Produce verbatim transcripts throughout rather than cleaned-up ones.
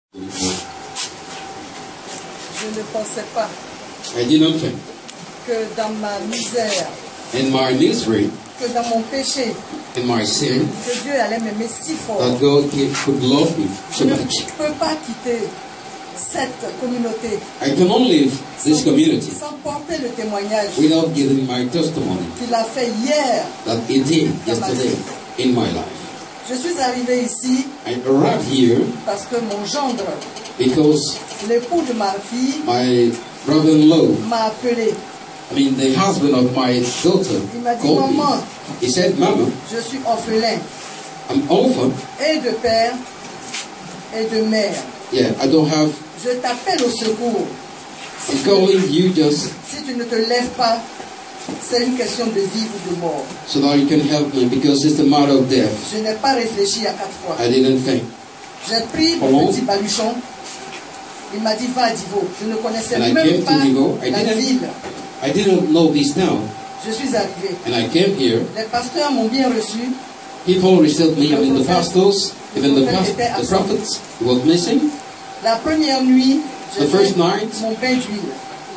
Je ne pensais pas I did not think que dans ma misère, in my misery, que dans mon péché, in my sin, que Dieu allait m'aimer si fort. that God could love me Je so ne much. peux pas quitter cette communauté I cannot leave this sans, community sans porter le témoignage without giving my testimony qu'il a fait hier. that He did yesterday in my life. Je suis arrivée ici I arrived here parce que mon gendre, because l'époux de ma fille, my brother-in-law, m'a appelé. I mean the husband of my daughter, Il m'a dit, called me. maman, He said, Mama, je suis orphelin I'm orphan. et de père et de mère. Yeah, I don't have. Je t'appelle au secours. Si I'm tu, calling you just si tu ne te lèves pas, c'est une question de vie ou de mort. so that you can help me because it's a matter of death. Je n'ai pas réfléchi à quatre fois. I didn't think. J'ai pris Oh. mon petit baluchon. Il m'a dit, va à Divo. Je ne connaissais And I même came to pas Divo. I la didn't- ville. I didn't know this town, Je suis arrivé. and I came here. Les pasteurs m'ont bien reçu. People received me. I mean, the pastors, even the past, the prophets, was missing. La première nuit, j'ai The first fait night, mon bain d'huile.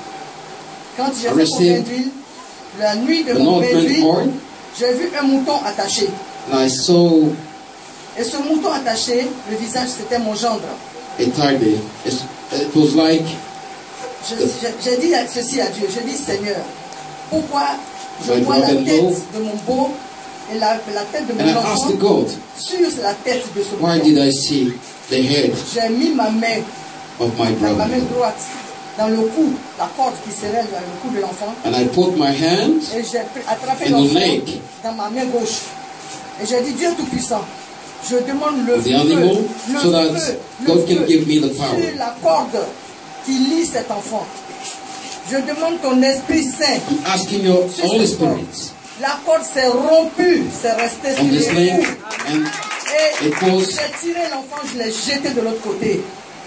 Quand j'ai I fait mon bain received d'huile, la nuit de the mon bain anointment d'huile, oil, j'ai vu un mouton attaché. and I saw Et ce mouton attaché, le visage, c'était mon gendre. a tidy. It's, it was like Je- J'ai j'ai dit ceci à Dieu. Je dis, Seigneur, pourquoi je My vois la brother-in-law. tête de mon beau et la, la tête de And I mon asked enfant God, sur la tête de ce why mouton? did I see the head J'ai mis ma main, of my ma main brother? droite dans le cou, la corde qui serrait dans le cou de l'enfant. And I put my hand Et j'ai pris- attrapé in the l'enfant neck dans ma main gauche. Et j'ai dit, Dieu Tout-Puissant, je demande le of the feu, animal le so that feu, le God can feu give me the power. sur la corde qui lie cet enfant. Je demande ton Esprit Saint. I'm asking your sur Holy cette corde. Spirit La corde s'est rompue, c'est resté sur on this les lake, roues. and Et it was j'ai tiré l'enfant, je l'ai jeté de l'autre côté.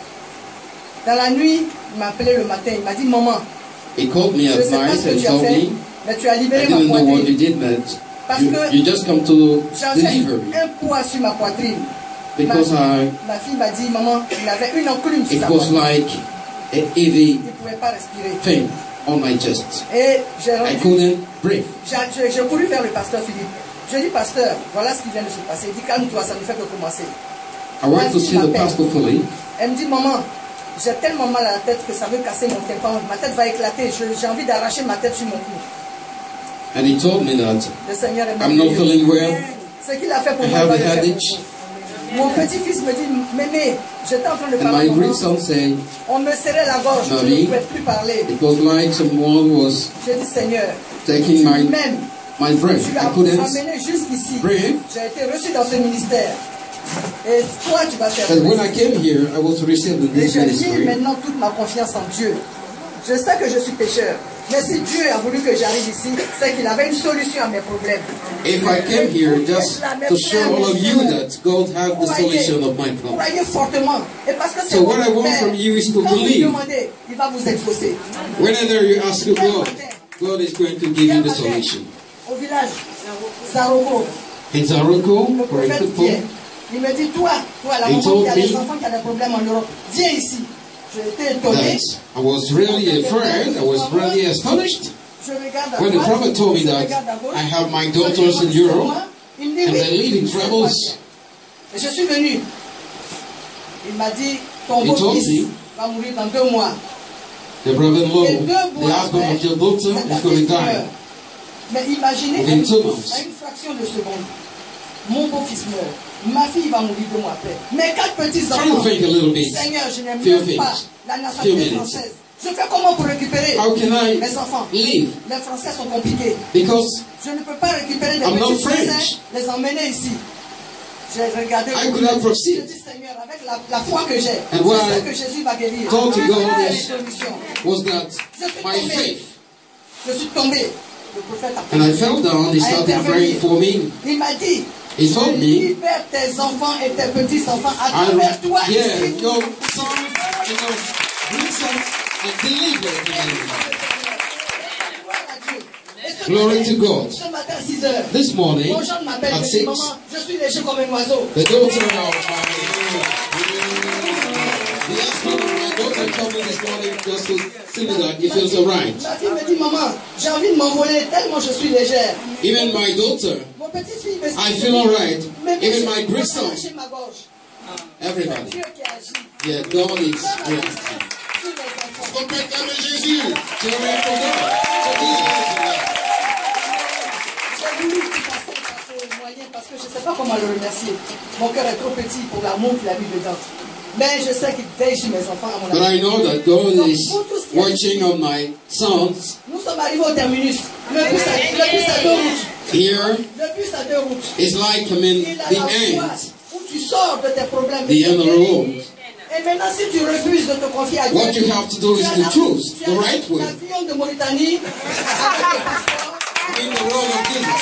Dans la nuit, il m'a appelé le matin, il m'a dit, maman, he called me je ne at sais pas night ce que and tu as told fait, me, mais tu as I libéré ma didn't know what you poitrine. did, but Parce you, que you just come to j'avais deliver me. un poids sur ma poitrine. Because ma, I, ma fille m'a dit, maman, il avait une enclume sur it sa was poitrine. like a heavy Il ne pouvait pas respirer. thing on my chest. Et j'ai I rendu, couldn't breathe. j'ai j'ai- j'ai couru vers le pasteur Philippe. Je dis, pasteur, voilà ce qui vient de se passer. Il dit, calme-toi, ça ne fait que commencer. I went to see the pastor fully. Elle me dit, maman, j'ai tellement mal à la tête que ça veut casser mon tympan. Ma tête va éclater. Je- J'ai envie d'arracher ma tête sur mon cou. And he told me that Le Seigneur est I'm not merveilleux. feeling well. Ce qu'il a fait pour I moi, il have va a le faire pour headache. vous. Mon petit-fils me dit, mémé, j'étais en train de And parler. my maman. grandson said On me serrait la gorge, je ne Marie, pouvais plus parler. it was like someone was J'ai dit, Seigneur, taking tu my m'aimes. my breath. Tu I as couldn't amené jusqu'ici. breathe. J'ai été reçu dans ce ministère. Et toi, tu vas faire But when I plaisir. came here, I was received in Et this j'ai mis ministry. maintenant toute ma confiance en Dieu. Je sais que je suis pécheur. Mais si Dieu a voulu que j'arrive ici, c'est qu'il avait une solution à mes problèmes. If I came here just to show all of you that God had the solution of my problem. Croyez fortement. Et parce que c'est So what I votre want Père. from you is to Quand vous believe. demandez, il va vous exaucer. Whenever you ask God, God is going to give you the solution. Au village, Zaroko, In Zaroko, le for prophète example, vient. Il me dit, toi, toi, la He maman told qui a me des enfants qui a des problèmes en Europe, viens ici. J'ai été étonné. that I was really afraid, I was really astonished Je regarde à when the droite, prophet told me je that regarde à gauche. I have my Je daughters demande in c'est Europe moi. Il me dit and oui. they live in C'est troubles. moi. Et je suis venu. Il m'a dit, ton He told beau-fils me, va mourir dans deux mois. The brother-in-law, Et deux the mois husband après, of your daughter c'est is going to ta die. fille. Mais imaginez, Within two à months. une fraction de seconde, mon beau-fils meurt. Ma fille va mourir deux mois après. Mes quatre Try to petits-enfants, think a little bit. Seigneur, je n'aime Few même pas minutes. la Few nationalité minutes. française. Je fais comment pour récupérer How can I mes enfants? live? Les Français sont compliqués. Because Je ne peux pas récupérer des I'm not petits Français, French. les emmener ici. J'ai regardé I le could not Je proceed. dis, Seigneur, avec la, la foi que j'ai, And je what sais I que Jésus va guérir. told to God Ah, is- solution. was that Je suis my tombé. faith. Je suis tombé. Le prophète a And I fell down, he a started intervenu. praying for me. Il m'a dit, He told je me, libère tes enfants et tes petits-enfants à I, travers toi yeah, ici. your sons, you know, grandsons, and deliver them. Glory to God. Ce matin à six heures, This morning, mon jeune m'appelle, at me dit, six, maman, je suis léger comme un oiseau. the daughter of my this morning just to synagogue, it feels alright. Ma fille me dit, maman, j'ai envie de m'envoler tellement je suis légère. Even my daughter, Mon petite fille me dit, I feel alright. mais Even j'ai- my j'ai grandson, lâché ma gorge. everybody. Dieu qui agit. Yeah, God is Sur real. les enfants. On peut acclamer Jésus. C'est vrai pour God. C'est Jesus. J'ai voulu qu'il passe par ce moyen parce que je ne sais pas comment le remercier. Mon cœur est trop petit pour l'amour qu'il a mis dedans. Mais je sais qu'il veille sur mes enfants à mon But avis. I know that God is watching on my sons. Nous sommes arrivés au terminus. Le bus a, le bus a deux routes. Here Le bus a deux routes. is like, I mean, Il a the la end. voie où tu sors de tes problèmes. The end of the road. Et maintenant, si tu refuses de te confier à Dieu, What you have to do is tu as to la- choose tu the as right way. l'avion de Mauritanie avec le passeport. In the road of Jesus.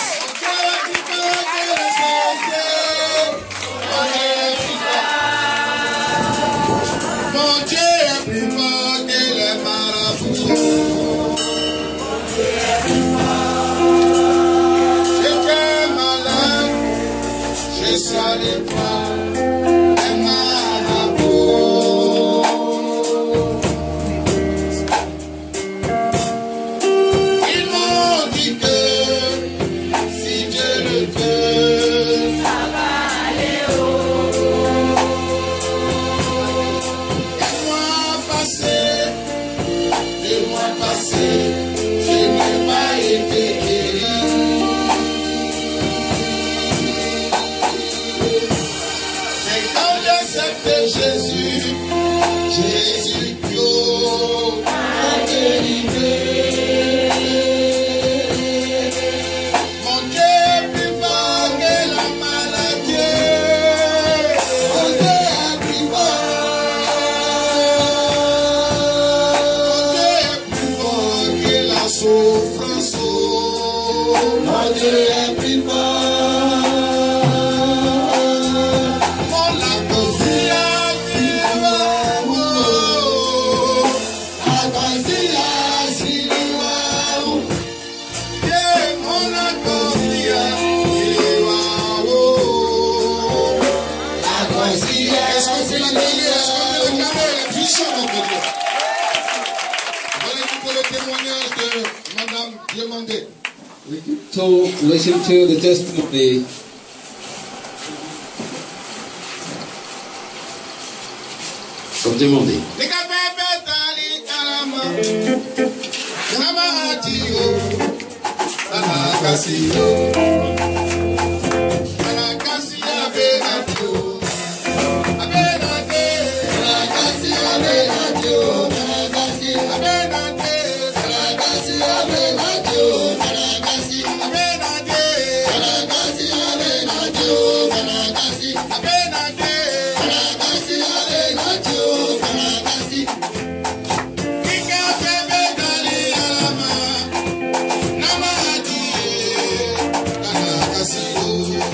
Mon Dieu est plus fort que les marabouts. J'étais malade, je suis allé voir les marabouts. Ils m'ont dit que si Dieu le veut, ça va aller haut. Un mois passé, deux mois passés, je n'ai pas été guéri. Mais quand j'accepte Jésus, Jésus Dieu m'a délivré. Mon Dieu est plus fort que la maladie. Mon Dieu est plus fort. Mon Dieu est plus fort que la souffrance. Mon Dieu est plus fort. Mon la confiance viva. La confiance viva. Est-ce qu'on fait la télé? Est-ce qu'on fait le caméra? La puissance de Dieu. Voilà écouter le témoignage de Madame Diomandé. We get to listen to the testimony of Demondé. Les capés tali kalama. Nama atio. Sana kasio. Sana kasio benatio. Abenate. Sana kasio benatio. Sana kasio. Abenate. Sana kasio benatio. Sana kasio. Abenate. Sana kasio benatio. Sana kasio. Abenate. Sana kasio benatio. Sana kasio. Kika bebe dali alama. Nama atio. Sana kasio.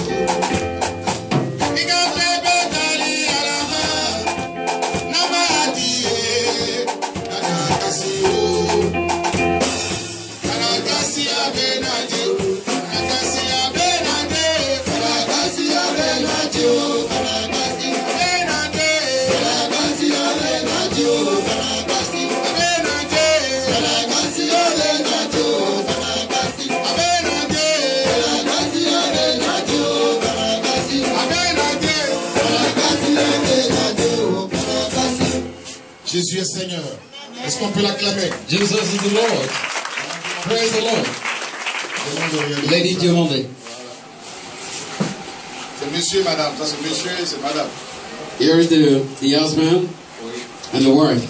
Kika bebe dali alama. Nama atio. Sana kasio. Karakasia benadi, karakasia benade, karakasia benadi, karakasia benade, karakasia benadi, karakasia benade, karakasia benadi, karakasia benade, karakasia benadi, karakasia benade, karakasia benadi, karakasia. Jésus est Seigneur. Est-ce qu'on peut l'acclamer? Jesus is the Lord. Praise the Lord. Lady Demondé. C'est monsieur, madame. Ça c'est monsieur et c'est madame. Here is the, the husband and the wife.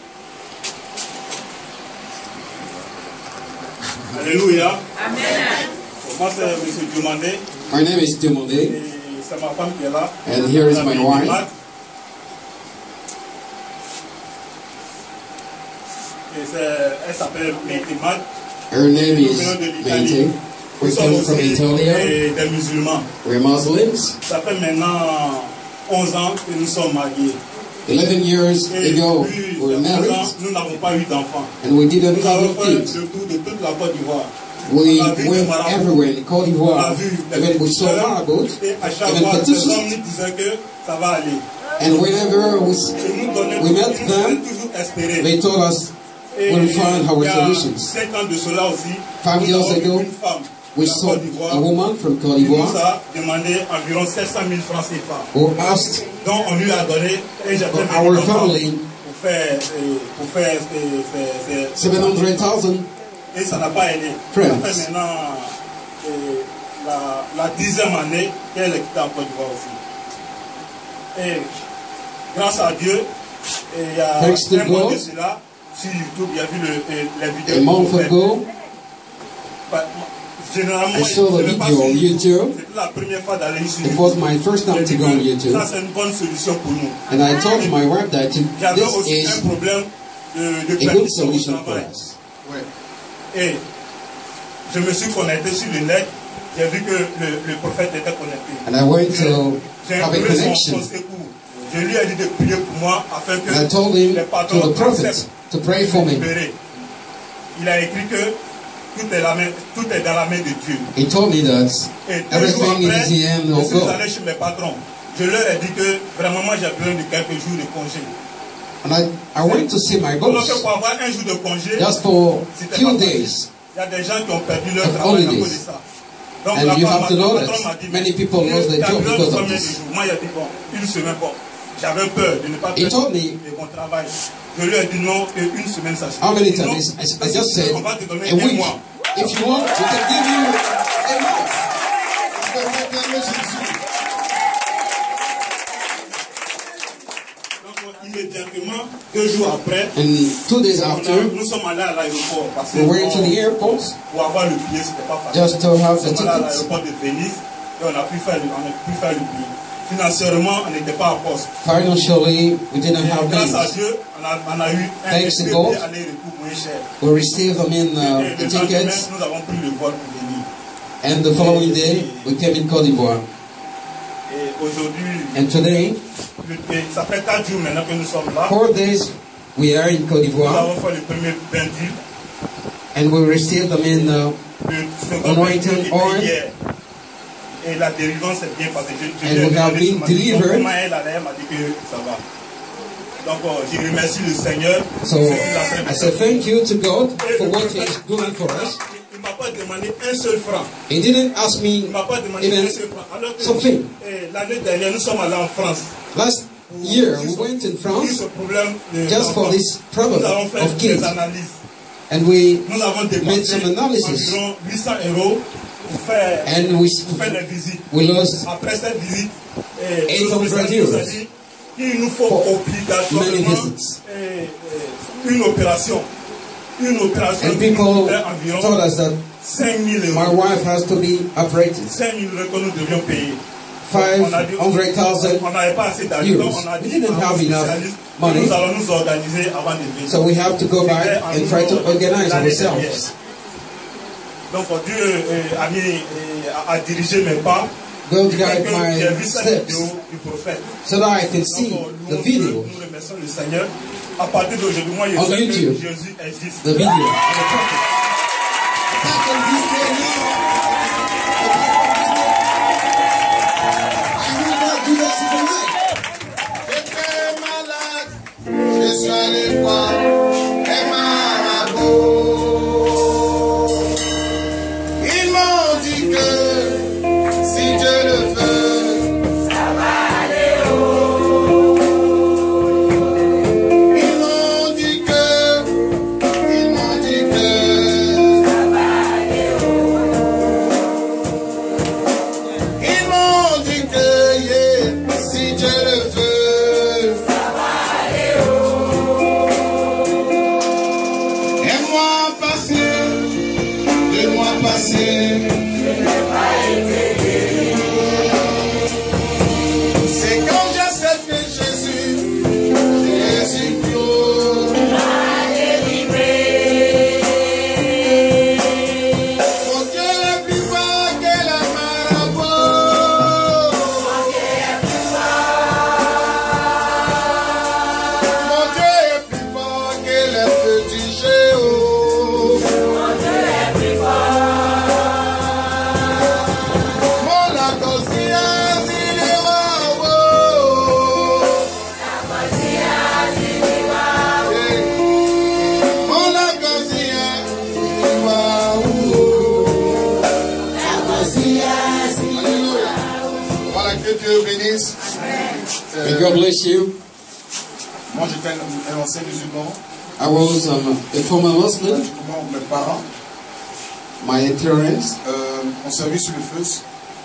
Alléluia. Amen. Moi, c'est M. Diomandé. Her name is Demondé, Et c'est ma femme qui est là. and here is my wife. Et c'est- elle s'appelle Métimad. Her name Nous is venons de Mente. l'Italie. We're Nous sommes coming from aussi Italia. des, des musulmans. We're Muslims. Ça fait maintenant onze ans que nous sommes mariés. Eleven years Et ago, depuis we were onze married, ans, nous n'avons pas eu d'enfants. and we didn't Nous have avons fait kids. le tour de toute la Côte d'Ivoire. We On a vu des went marabouts. everywhere in Côte On a d'Ivoire. vu des Even we saw petits marabouts, et à chaque even fois, ces hommes petitions. nous disaient que ça va aller. And whenever we, Et nous donnaient we met nous them, toujours espérer. They told us Et we'll find our il y a solutions. cinq ans de cela aussi, Five nous years avons ago, une femme We de la saw Côte d'Ivoire a woman from Côte qui nous d'Ivoire a demandé environ sept cent mille francs C F A. who asked Donc on lui a donné et j'ai fait our venir family pour faire, euh, pour faire, euh, faire, faire seven hundred thousand. et ça n'a pas aidé. Friends. Ça fait maintenant euh, la, la dixième année qu'elle est quittée en Côte d'Ivoire aussi. Et grâce à Dieu, et il y a Thanks to un mois de God. cela, sur YouTube, il y a vu le, euh, la vidéo. A month ago, Bah, généralement, I saw the je vais pas video on sur- YouTube. C'était la première fois d'aller sur It YouTube. was my first time J'ai to dit go on que YouTube. ça, c'est une bonne solution pour nous. And I told my wife that it- J'avais this aussi is un problème de, de a good permission au solution for travail. us. Et je me suis connecté sur le net. J'ai vu que le, le prophète était connecté. And I went J'ai to j'ai have a imploré son, connection. son secours. Je lui ai dit de prier pour moi afin que And I told him, les to patrons the prophet, acceptent to pray for de me. libérer. Il a écrit que tout est, la main, tout est dans la main de Dieu. He told me that Et deux jours everything après, is the hand je of suis God. allé chez mes patrons. Je leur ai dit que vraiment moi j'ai besoin de quelques jours de congé. And I, I went to see my Alors que boss pour avoir un jour de congé, just for c'était few pas facile. days. Il y a des gens qui ont perdu leur Of travail à holidays. cause de ça. Donc And la you femme have to m'a- know le that patron m'a dit, many mais people lost their tu as job besoin de because of combien de this. jours? Moi j'ai dit bon, une semaine bon. J'avais peur de ne pas He faire told me, de bon travail. Je lui ai dit non, une semaine ça suffit. how many Sinon, times? I, I parce just que said, on va te donner a un week. mois. If you want, we can give you a month. Je vais réclamer Jésus. Donc immédiatement, deux jours après, And two days on a- after, nous sommes allés à l'aéroport parce que we went to bon, the airport pour avoir le billet, c'était pas facile. just to have Nous the sommes allés à tickets. l'aéroport de Venise et on a pu faire, le- on a pu faire le billet. Financièrement, on n'était pas à poste. Financially, we didn't Et have grâce à means. Dieu, on a, on a eu un Thanks to billet God. aller-retour moins cher. We received, I mean, uh, Et the le lendemain, tickets. nous avons pris le vol pour venir. And the following day, we came in Côte d'Ivoire. Et aujourd'hui, And today, le- et ça fait quatre jours maintenant que nous sommes là. four days, we are in Côte Nous d'Ivoire. avons fait le premier bain d'huile. And we received, I mean, uh, Le second Anointing bain d'huile était oil. hier. Et la délivrance est bien passée. Je, je And lui ai we have demandé been ce matin, delivered. comment elle allait, elle m'a dit que ça va. Donc, euh, je remercie le Seigneur. so pour ce qu'il a fait. I say thank you to God Et for le what prophète, He's doing for us. Il ne m'a pas demandé un seul franc. He didn't ask Il ne me m'a pas demandé even un seul franc. Alors que something. eh, l'année dernière, nous sommes allés en France. Last year, we went in Pour France ce problème de just for this problem nous avons fait of des kids. analyses. And we Nous avons made dépensé some analysis. environ huit cents euros pour faire, And we, pour faire des visites. we lost Après cette visite, eh, eight le hundred spécialiste nous a euros dit qu'il nous faut for obligatoirement many visits. eh, eh, une opération. Une opération And qui nous people coûterait told environ us that cinq mille my euros. wife has to be operated. cinq mille euros que nous devions payer. five On a dit- hundred thousand On n'avait pas assez d'argent. euros. Donc on a We dit didn't à have nos enough spécialistes que money. nous allons nous organiser avant de venir. So we have to go back C'était en and try to nous- organize l'année dernière. ourselves. Donc Dieu euh, a, mis, euh, a dirigé mes pas. God J'ai guide vu- my J'ai vu cette steps vidéo du prophète. so that I can Donc, see euh, the nous, video, nous remercions le Seigneur. À partir d'aujourd'hui, moi, je On sais que YouTube. Jésus existe. the video of the prophet. That can be there now. I will not do that tonight. J'étais malade, je suis allé voir les marabouts. Ils m'ont dit que si Dieu le veut, ça va aller haut. Ils m'ont dit que, ils m'ont dit que ça va aller haut. Ils m'ont dit que yeah, si Dieu le veut, ça va aller haut. God bless you. Moi, j'étais un, un ancien musulman. I was um, a former Muslim. Pratiquement, mes parents My parents euh, ont servi sur le feu.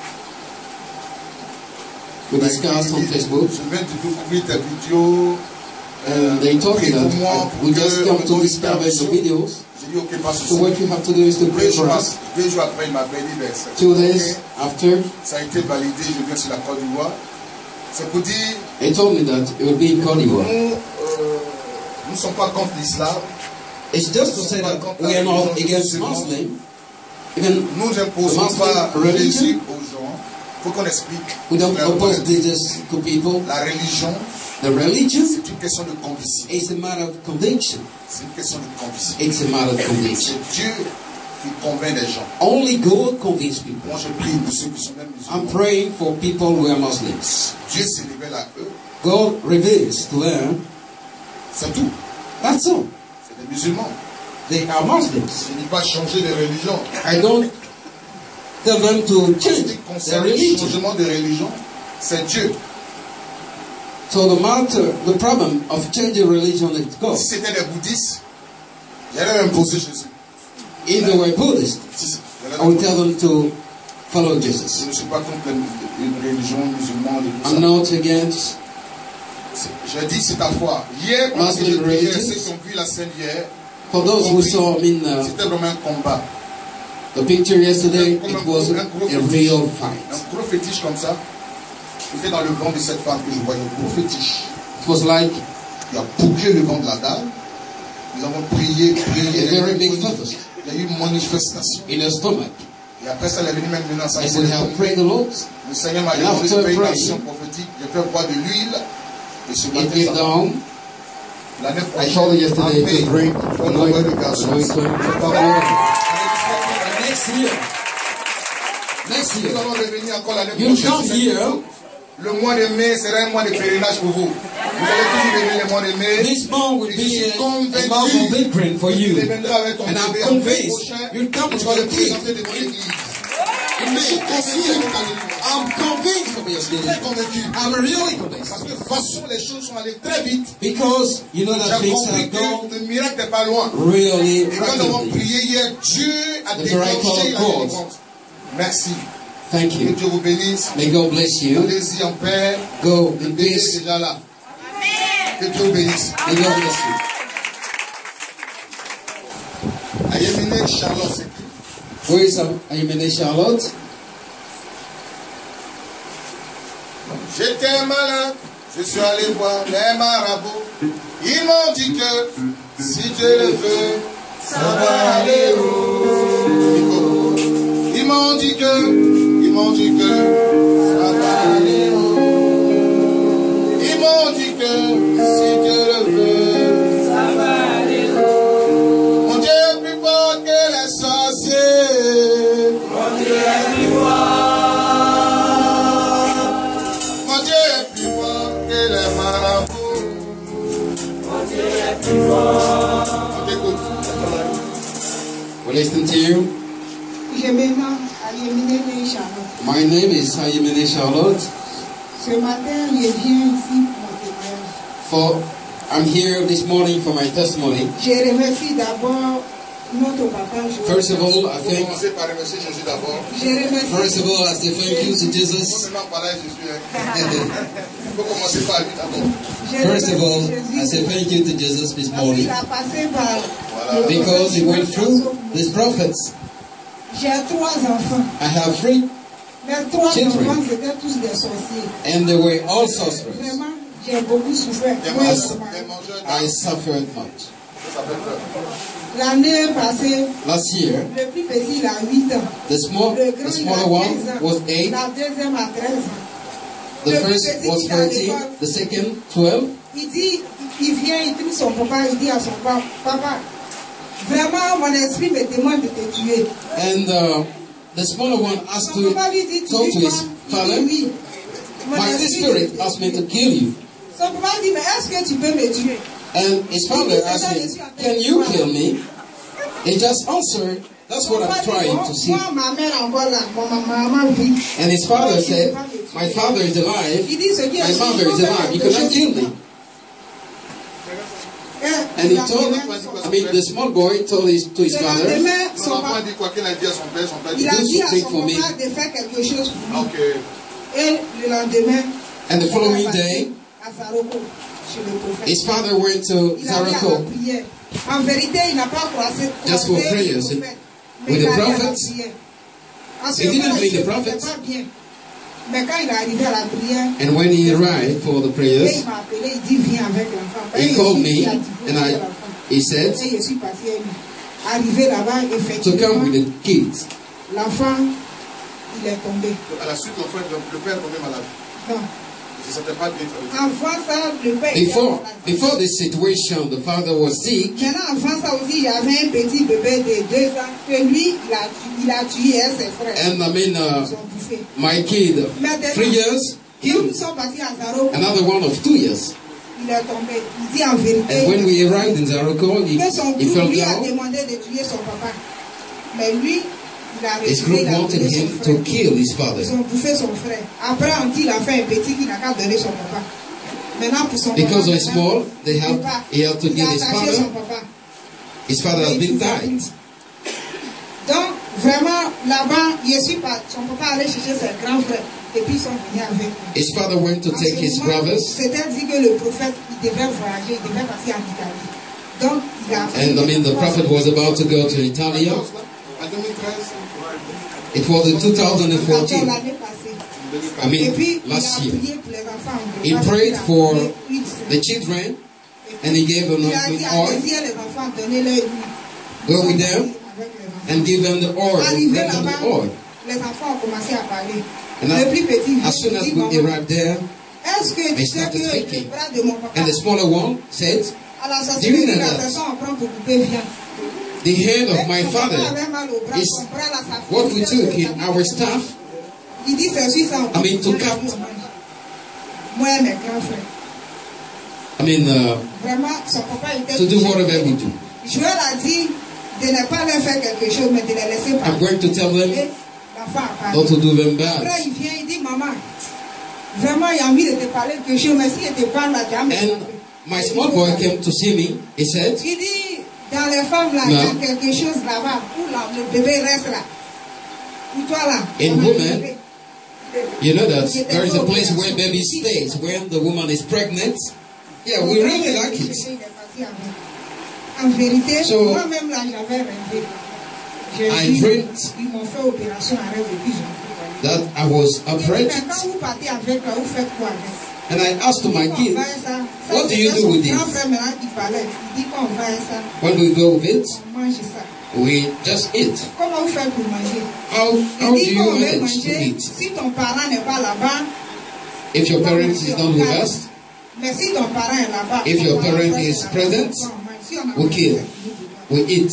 we discussed on Facebook. Je viens de découvrir ta vidéo. And they told me that we just come to discover the videos. J'ai dit, ok, pas So what you have to do is to pray for us. Deux jours après, il m'a béni. Ben, Two days after, ça a été validé, je viens sur la Côte d'Ivoire. C'est pour dire, they told me that it would be in Côte d'Ivoire. nous euh, nous ne sommes pas contre l'islam. It's just to say that we are not against Muslim. Even Nous n'imposons Muslim pas le religion. Jésus aux gens. Il faut qu'on explique. We don't oppose Jesus to people. La religion, The religion c'est une question de conviction. is a matter of conviction. C'est une question de conviction. It's a matter of conviction. C'est Dieu qui convainc les gens. Only God convinces people. Moi, je prie pour ceux qui sont même I'm musulmans. praying for people who are Muslims. Dieu se révèle à eux. God reveals to them. C'est tout. That's all. C'est des musulmans. They are Muslims. Je ne dis pas changer de religion. I don't tell them to Ce change qui their concerne le religion. changement de religion, c'est Dieu. So the matter, the problem of changing religion is God. Si c'était des bouddhistes, j'allais imposer Jésus. If they were Buddhist, Si, si, j'allais I would imposer. tell them to follow Je Jesus. ne suis pas contre une religion musulmane et tout I'm ça. not against. Je dis c'est ta foi. Hier, quand Muslim j'ai prié, religions. ceux qui ont vu la scène hier, For those who saw me in uh, c'était vraiment un combat. the picture yesterday, it was un gros a real Un fight. gros fétiche comme ça. C'était dans le ventre de cette femme que je voyais, un gros fétiche. It was like Il a bouclé le ventre de la dame. Nous avons prié, prié. a very big focus Il y a eu une manifestation. in her stomach. Et après ça, elle est venue même maintenant sans And we have prayed the Lord. Le Seigneur m'a And demandé after de faire une praying, action prophétique. J'ai fait boire de l'huile. Et ce It matin, gave ça va. down. L'année I prochaine, told you yesterday Amen. to drink On envoie anointing. le garçon. anointing. Parole. Next year, next Nous year, allons revenir encore l'année you prochaine. come here. Le mois de mai sera un mois de pèlerinage pour vous. Vous allez toujours venir le mois de mai. This month will Je be suis a, a convaincu. month of pilgrim for Tu you. viendras avec ton And I'm bébé en mai convinced prochain. you'll come Tu with vas le your kid. présenter devant l'église. In Je suis May, convaincu. I'm convinced of your Très spirit. convaincu. I'm really convinced. Parce que de toute façon, les choses sont allées très vite. Because you know that J'ai things compris have gone que le miracle n'est pas loin. really Et quand nous avons rapidly. prié hier, Dieu a The déclenché miracle la of God. délivrance. Merci. Thank Que you. Dieu vous bénisse. May God bless you. Allez-y en paix. Go Le in bébé est peace. déjà là. Que Dieu vous bénisse. May God bless you. Ayemine Charlotte, c'est qui? Where is um, Ayemene Charlotte? J'étais malade, je suis allé voir les marabouts. Ils m'ont dit que si Dieu le veut, ça va aller haut. Ils m'ont dit que, ils m'ont dit que ça va aller haut. Ils m'ont dit que si Dieu le veut, ça va aller haut. Mon Dieu est plus fort que les sorciers. Mon Dieu est plus fort. Mon Dieu est plus fort que les marabouts. Mon Dieu est plus fort. On t'écoute. We listen to you. Je m'appelle Ayemine Charlotte. My name is Ayemene Charlotte. Ce matin, je viens ici pour mon témoignage. For I'm here this morning for my testimony. Je remercie d'abord notre papa. Je First of all, I Il faut think. commencer par remercier Jésus d'abord. je remercie. First of all, I say thank you to Il faut Jesus. seulement parler à Jésus. Hein. Il faut commencer par lui d'abord. Je First of all, remercie I say Jésus thank you to Jesus this parce qu'il morning a passé par Voilà. because he went through these prophets. J'ai trois enfants. I have three, Mes trois Children. enfants, c'était tous des sorciers. and they were all sorcerers. Vraiment, j'ai beaucoup souffert. Des Moi, mangeurs- normal. des mangeurs I d'âme. suffered much. Ça fait peur. L'année passée, Last year, le plus petit, il a huit ans. the small, Le the grand, il a smaller one quinze ans. was eight. La deuxième à treize ans. The Le first petit, was il est à thirteen. l'école. The second, twelve. Il dit, il vient, il trouve son papa, il dit à son papa, papa, vraiment mon esprit me demande de te tuer. And uh, the smaller one asked Son to papa lui dit, tu talk dis to quoi? his Il father. dit oui. Mon My esprit spirit me- asked me to kill you. Son papa dit, mais est-ce que tu peux me tuer? And his father asked me, can you kill me? He just answered, That's what I'm trying to see. And his father said, my father is alive, my mother is alive, you cannot kill me. And he told, I mean, the small boy told his, to his father, do something for me. And the following day, his father went to Zaroko just for prayers with the prophets. He didn't believe the prophets. And when he arrived for the prayers, he called me and I, he said to come with the kids. Before, before this situation, the father was sick. And I mean, uh, my kid, three years, killed. Another one of two years. And when we arrived in Zaroko, he, he fell down. His group wanted him to kill his father. Because he's small, they have, he had to kill his father. His father has been died. Donc, vraiment, là-bas, je suis pas, son papa allait chercher ses grands frères et puis ils sont venus avec lui. His father went to take his brothers. C'était dit que le prophète, il devait voyager, il devait passer en Italie. Donc, il a And I mean, the prophet was about to go to Italy. It was in two thousand fourteen. I mean, last year. He prayed for the children and he gave them oil. Go with them and give them the oil. Bring them the oil. And as soon as we arrived there, they started speaking. And the smaller one said, do you know that the hand of my father is what we took in our staff? I mean, to cut. I mean, uh, to do whatever we do. I'm going to tell them not to do them bad. And my small boy came to see me. He said, dans les femmes là, il y a quelque chose là-bas où le bébé reste là. Où toi là. In women, you know that there is a place where baby stays when the woman is pregnant. Yeah, we really like it. En vérité, so, moi-même là, j'avais rêvé. I dreamed ils m'ont fait opération à rêve et puis that I was operated. Quand vous partez avec là, vous faites quoi avec? And I asked to my kids, what do you do with it? When we go with it, we just eat. How, how do you manage to eat? If your parent is not with us, if your parent is present, we kill, we eat.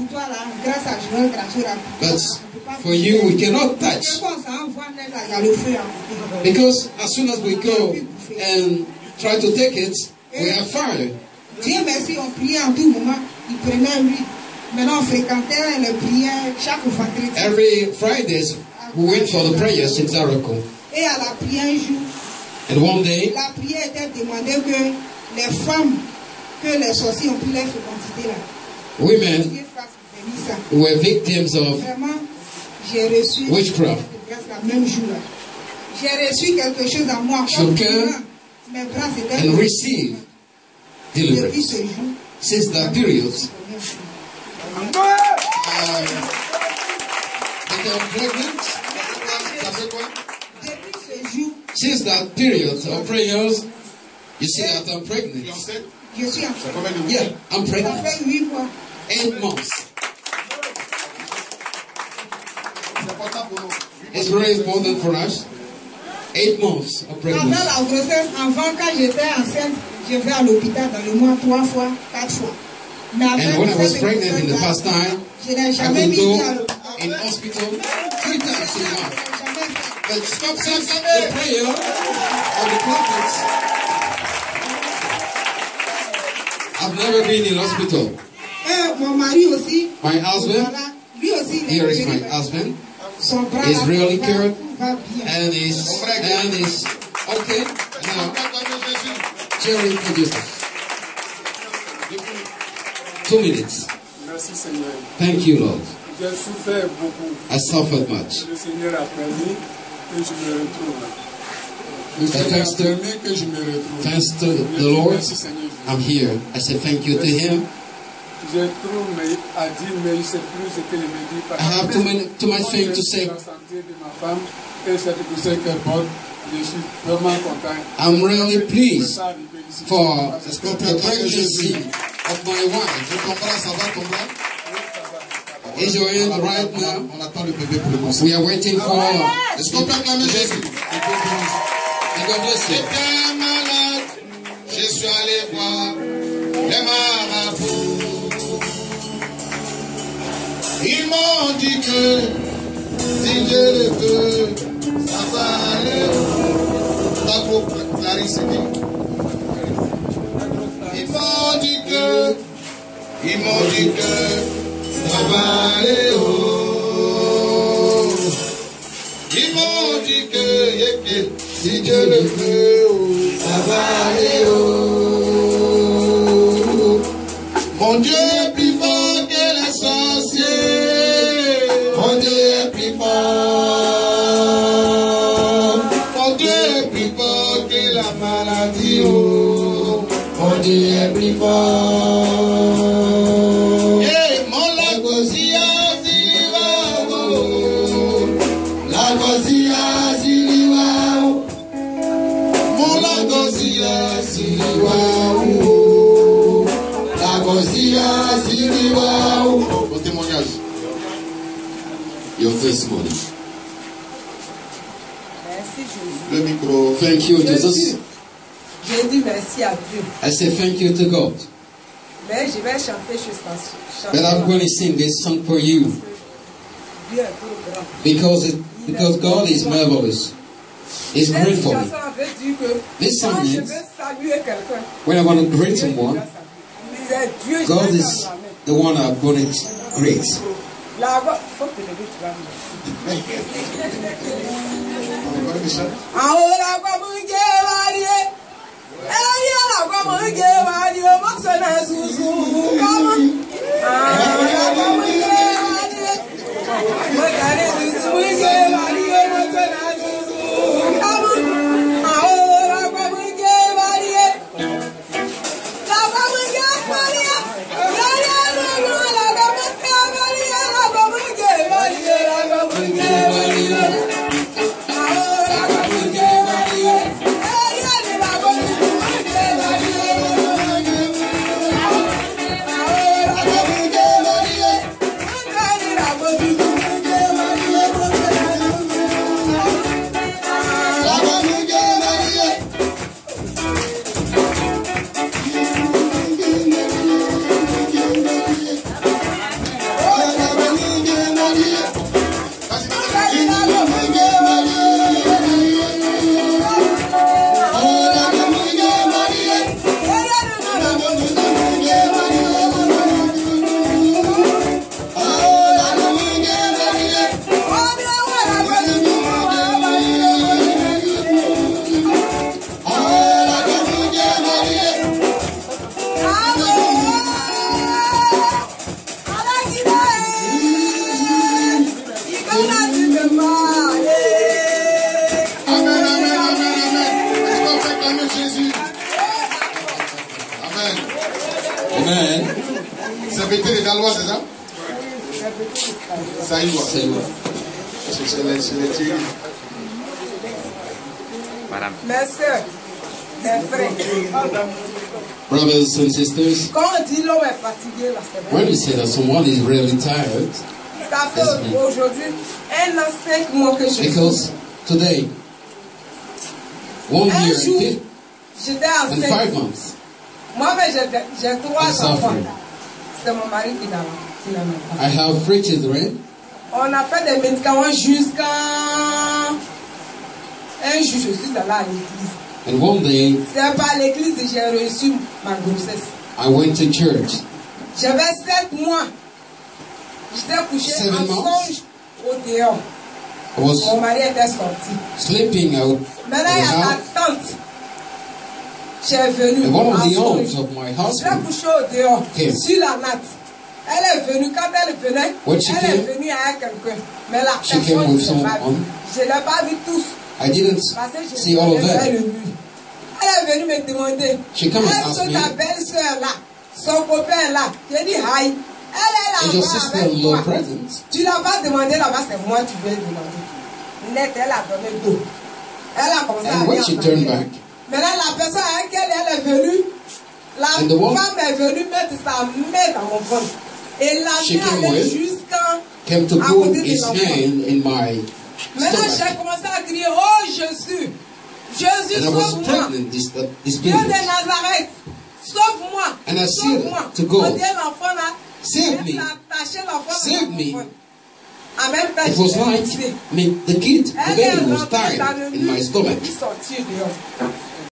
But for you, we cannot touch. Because as soon as we go and try to take it, we are fire. Dieu merci, on priait en tout moment. Il prenait lui. Maintenant, on fréquentait les prières chaque vendredi. Every Fridays, we went for the prayers in Zaroko. Et à la prière un jour, and one day, la prière était demandée que les femmes, que les sorciers ont pu les fécondité là. Women were victims of witchcraft. J'ai reçu quelque chose en moi. Should come and receive deliverance. Since that period, um, became pregnant. Since that period of prayers, you see that I'm pregnant. Yeah, I'm pregnant. Eight months. It's very important for us. Eight months of pregnancy. Avant la grossesse, avant quand j'étais enceinte, je vais à l'hôpital dans le mois trois fois, quatre fois. And when I was pregnant in the past time, I would go in hospital three times a month. But since the prayer of the prophets, I've never been in hospital. Et mon mari aussi, my husband, lui aussi Here is my husband. He's really cured. And he's, and he's, okay. Now, Jerry, introduce us. Two minutes. Thank you, Lord. I suffered much. But thanks to, thanks to the Lord, I'm here. I say thank you to Him. I have too many, too much things to say. I'm really pleased for the pregnancy of my wife. Is your hand right now? We are waiting for the baby. God bless you. J'étais malade, je suis allé voir les marabouts. Ils m'ont dit que si Dieu le veut, ça va aller. D'accord, Clarisse dit. Ils m'ont dit que, ils m'ont dit que ça va aller. Oh. Ils m'ont dit que, que si Dieu le veut, ça va aller. Oh. Mon Dieu est plus fort que les sorciers. Mon Dieu est plus fort. Mon Dieu est plus fort que la maladie. Oh. Mon Dieu est plus fort. Yeah, mon lagosia, ziliwa, oh. Lagosia, ziliwa, oh. Mon lagosia, ziliwa, oh. Lagosia, ziliwa, oh. Mon témoignage. Your testimony. Merci Jésus. Le micro. Thank you, Jesus. J'ai dit merci à Dieu. I say thank you to God. Mais je vais chanter juste chanter. But I'm going to sing this song for you. Dieu est trop grand. Because, it, because God is marvelous. He's Cette great for me. chanson veut dire que This song quand je means veux saluer quelqu'un, when I want to greet someone, c'est Dieu qui God est is dans la main. the one I'm going to greet. La voix, faut que le tu vas me. En haut la voix mon Dieu varié. Eh la voix mon Dieu varié. Mon son a zouzou. Comment? Ah la voix mon Dieu varié. Mon carré zouzou mon Dieu varié. Mon son a zouzou. Comment? En haut la voix mon Dieu varié. La voix mon Dieu varié. Varié la voix la voix mon Dieu varié. La voix mon Dieu varié. La voix mon Dieu varié. Serviteur des Gallois, c'est ça? Saïwa. Saïwa. C'est les Thierry. Mes soeurs, mes frères. Brothers and sisters, Quand on dit l'homme est fatigué, là, c'est vrai. when you say that someone is really tired, Ça fait aujourd'hui un an, cinq mois que je suis. because today, one Un year and, jour, fifth, j'étais and enceinte. five months, Moi-même, j'ai j'ai trois I'm enfants. suffering. C'est mon mari qui l'a qui l'a mis. I have three children. On a fait des médicaments jusqu'à un jour, je suis allée à l'église. And one day, C'est par l'église que j'ai reçu ma grossesse. I went to church. J'avais sept mois. J'étais couché Seven en months. songe au dehors. I was Mon mari était sorti. sleeping out of Maintenant, il y the a house. ma tante qui est venue And one en of the songe. aunts of my Je l'ai husband couché au dehors, came. sur la natte. Elle est venue, quand elle venait, When she elle est came, venue avec quelqu'un. Mais la she came personne, with je l'ai pas someone. vue. Je ne l'ai pas vu tous. I didn't Parce que je see all of devais them. le nuit. Elle est venue me demander, She come and est-ce ask que me, ta belle-sœur là, son copain là, j'ai dit hi. Elle is est your là-bas avec sister-in-law toi. present? Tu l'as pas demandé là-bas, c'est moi qui vais demander. Net, elle a donné dos. Elle a commencé à And when aller she en turned arrière. back, Maintenant, la personne à laquelle elle est venue, la And the one- femme est venue mettre sa main dans mon ventre. Et la She main came allait with- jusqu'à came to à put côté de his l'enfant. hand in my Maintenant, j'ai stomach. commencé à crier, oh Jésus, Jésus, And I was sauve-moi. threatening this, uh, this Dieu de business. Nazareth, sauve-moi. And I said Sauve-moi. to God, On dit l'enfant là, save me. elle a attaché l'enfant Save dans mon me. ventre. En même temps, It was j'ai like, poussé. I mean, the kid, the Elle est baby was rentrée dying dans le in my mur, stomach. il sortit dehors.